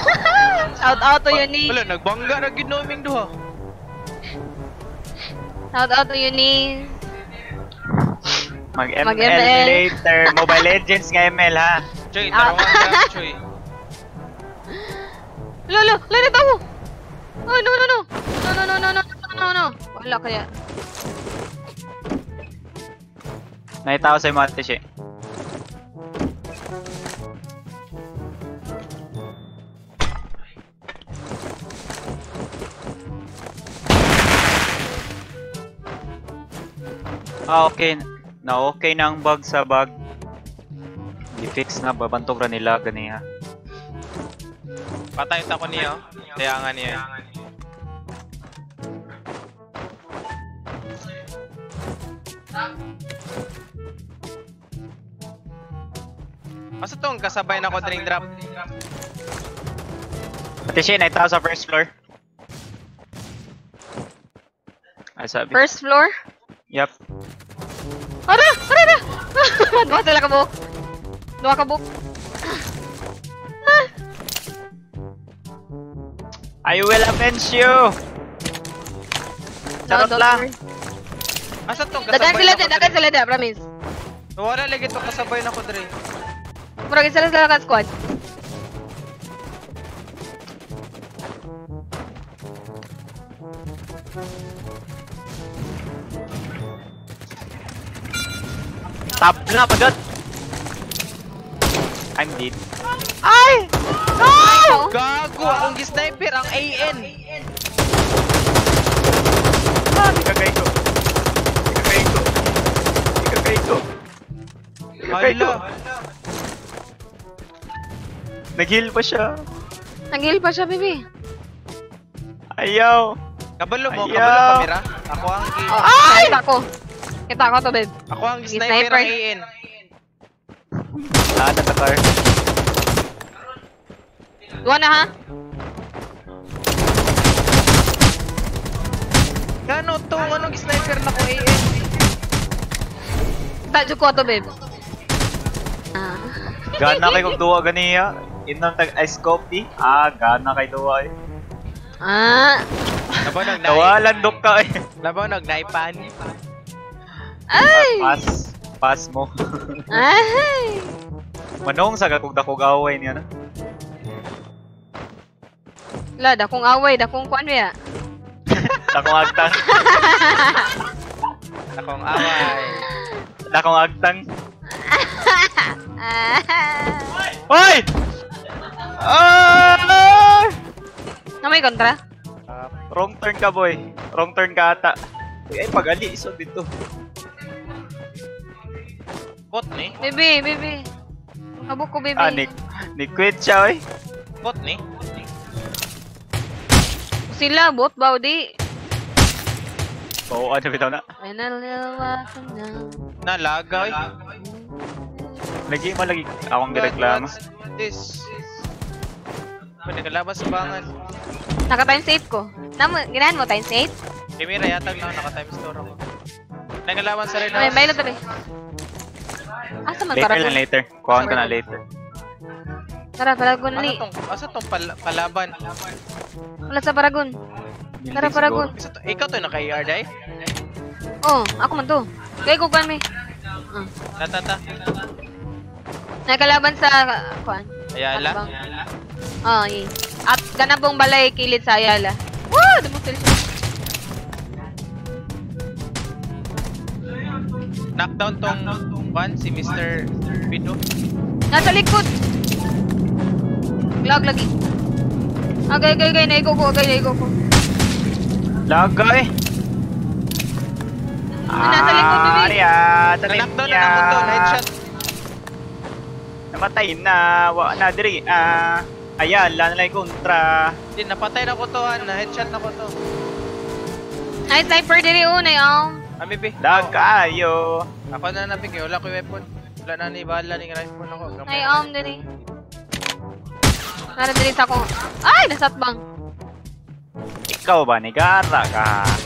Shout out to Uni. Wala, nagbangga na ginoming duha. Shout out to Uni. Mag-ML later. Mobile Legends nga ML ha. Choy, tarangan ka, Choy. Lolo, dito ako. Oh, no. Wala kaya. Nakita ko sa'yo mga tish eh. Okay. Na-okay na ang bug sa bug. I-fix na, babantog ra nila ganiya. Patay ta ko niya, kaya nga niya. Asa tong kasabay na ko drink drop? Pati siya, nakita ko sa first floor. Ay sabi. First floor? Yup. Ara! Dua sila kabuk. Dua kabuk. I will avenge you! Charot lang. Asa tong kasabay Dagan sila da, promise. Wala lagi to kasabay na ko drink. Murag sila ka squad. Tap na pagod. I'm dead. Ay! No! Gago akong gi-sniper ang AN. Di kagay ko. Hala. Nag-heal pa siya. Nag-heal pa siya, baby. Ayaw. Kabalo mo, Ayaw. kamera. Ako ang Ay! Kita ko to, babe. Ako ang sniper ang AN. Lahat na car. Dua na, ha? Gano to, anong sniper na ko AN? Tadyo ko to, babe. Gana kay kong duwa ganiya. Inang tag-ice coffee. Gana kay duwa eh. Labaw nag-nai. Tawalan dok ka eh. Labaw nag-naipan. Ay! Pass mo. Ay! Manong sa kakog-dakog away niya na. La, dakong away, dakong kuan ya. Dakong agtang. Akong away. Dakong agtang. Hoy! Na may kontra? Wrong turn ka boy. Wrong turn ka ata. Ay pagali iso dito. Bot ni? Baby. Kabuk ko, baby. Ni quit siya oy. Bot ni? Sila, bot ba, di? Oo, ano bitaw na. Pinaliwasan na. Nalaga eh. Lagi mo lagi akong gireklamo. This. Nagalaban sa bangan. Naka-times 8 ko. Ginahan mo, times 8? Kimira yatag lang, naka-time store ako. Nagalaban sa red Ay, house. may lang tabi. Asa man Later Paragon? lang later. Kuhaan ko na later. Tara, Paragon ni. Asa tong palaban? Wala sa Paragon. Tara, Paragon. Ikaw to naka-ER day? Oh, ako man to. Kaya ko kuhan may. Tata. Nagkalaban sa kuhan. Ayala? Oh, yun. At ganabong balay kilid sa Ayala. Woo! Dumutil siya. Knockdown tong one, si Mr. Pido. Nasa likod! Lag lagi. Agay, naigo ko. Lagay. Nasa likod, baby. Na-knockdown na ako to, headshot. Namatay na. Wa na diri. Ayala na kontra. Hindi, napatay na ko to, na-headshot na ko to. Ay, sniper diri unay, Amibi. Lagayo. Ako na nabigay, wala ko yung weapon. Wala na ni bala ni rifle ako. Ay, diri. Nara diri sa ko. Ay, nasatbang. Ikaw ba nigara ka?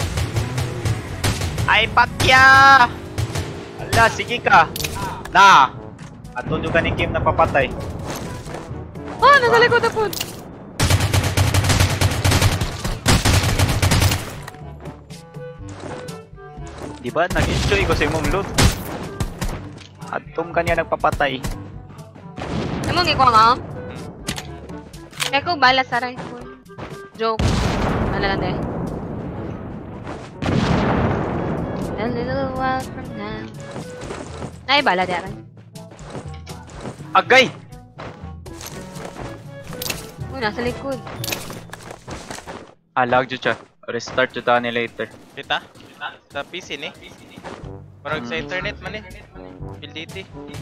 Ay pakya! Ala, sige ka. Na. Ato nyo ka ni Kim na papatay. Oh, nasa likod na po. Diba? Nag-enjoy ko sa imong loot. Atom kanya nagpapatay. Ano mo ikaw nga? Eko, bala sa rifle. Joke. Ano lang eh. A little while from now. Ay, bala diyan. Agay! Uy, nasa likod. Lag dyan siya. Restart dyan tayo later. Kita? Sa PC ni? Parang sa internet man eh. PLDT.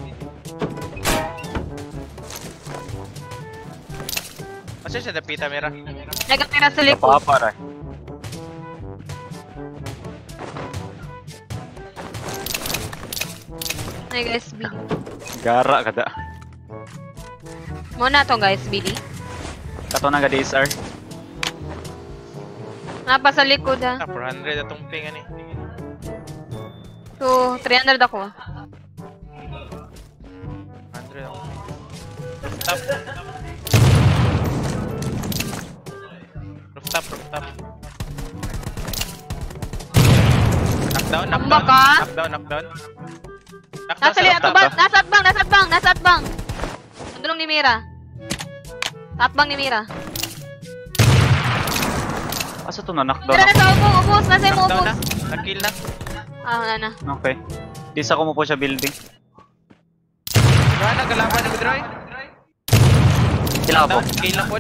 Masa siya napita mera? Nagkatira sa likod. Napapara. Ay guys, Billy. Gara kada. Muna to guys, Billy. Kato na ga DSR. Napa sa likod ha. 400 atong ping ani. So, 300 ako. 100 ako. Rooftop. Rooftop. Knockdown. Baka? Knockdown. Nasa likod, nasa atbang. Andulong ni Mira. Sa atbang ni Mira. Asa to na knockdown Tara na ako? sa ubos, nasa yung Knockdown ubos. na. Nag-kill na. Ah, na. Okay. Di sa ko mo po siya building. Gana, galaban na Midroy. Sila po. Kill lang po.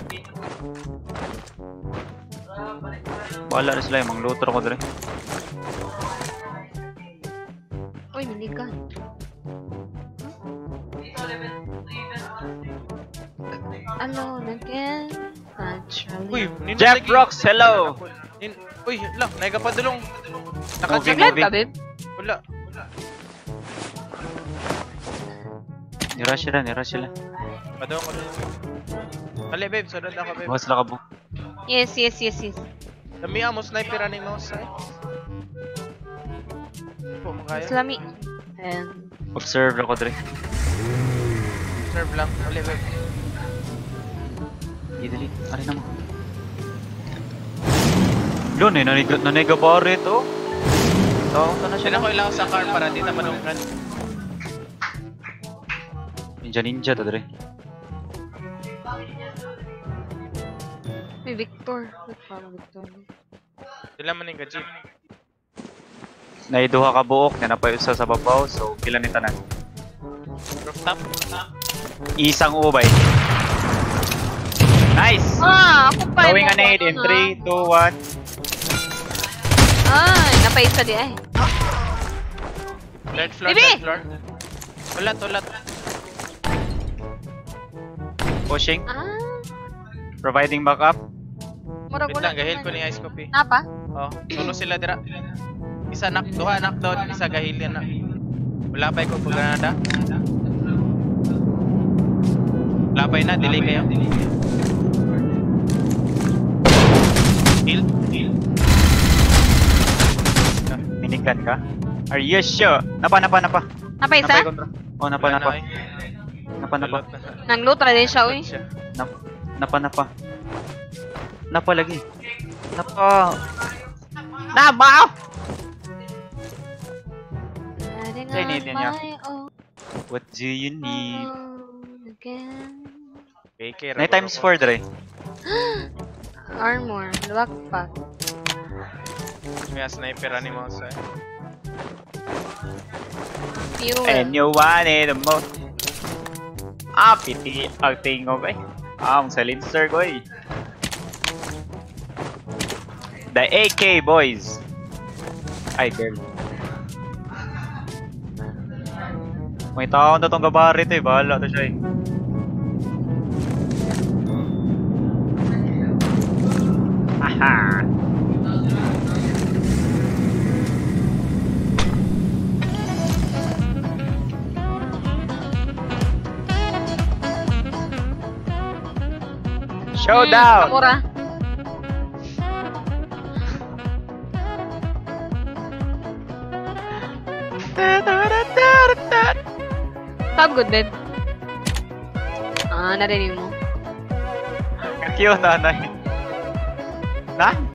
Wala na sila yung mga looter ko dre. Uy, minigan. Alone again. Uy, Naturally. Jeff Rocks, hello! Uy, lang, naigapadulong. Moving, Live moving. ka, babe? Wala. Nira sila. Padong. Kali, babe, sunod ako, babe. Bukas sila ka bu. Yes. Dami mo, sniper ani mo sa. Po, makaya. Islami. And Observe ako dre. Serve lang. Kali, babe. Dali. Ari na mo. Doon eh, naniga ba rito? Tawag na siya Sila ko na. ilang sa car para di na manungkan. Ninja to dre. may Victor. Victor. Sila man yung jeep. Naiduha ka buok, na napay usa sa babaw, so pila ni tanan. Rooftop. Isang ubay. Nice! Ako pa. Going a nade in 3, 2, 1. Ay, napaisa di ay. Third floor, Bibi! third floor. Ulat. Pushing, Ah, providing backup. murag Wait lang, gahil ko ni ice copy. Napa? Oh, tulo sila dira. Isa duha knockdown, isa gahilin na. Wala pa ko pagranada. Wala pa na, delay kayo. Heal. Minigun ka? Are you sure? Napa. Napaisa? Napay kontra. Oh, napa. Nang lutra din siya, uy. Napa. Napa lagi. Napa. Say need niya. What do you need? KK, Night times 4 dre. Armor, luwak pa. May sniper ani mo sa. Fuel. And you want it the most. Piti ang tingog eh. Ang silencer ko eh. The AK boys. Ay girl. May tao na tong gabarit eh. Bahala to siya eh. Aha. Showdown! Kamura. Tab good, babe. Narinig mo. Cute nanay. Na?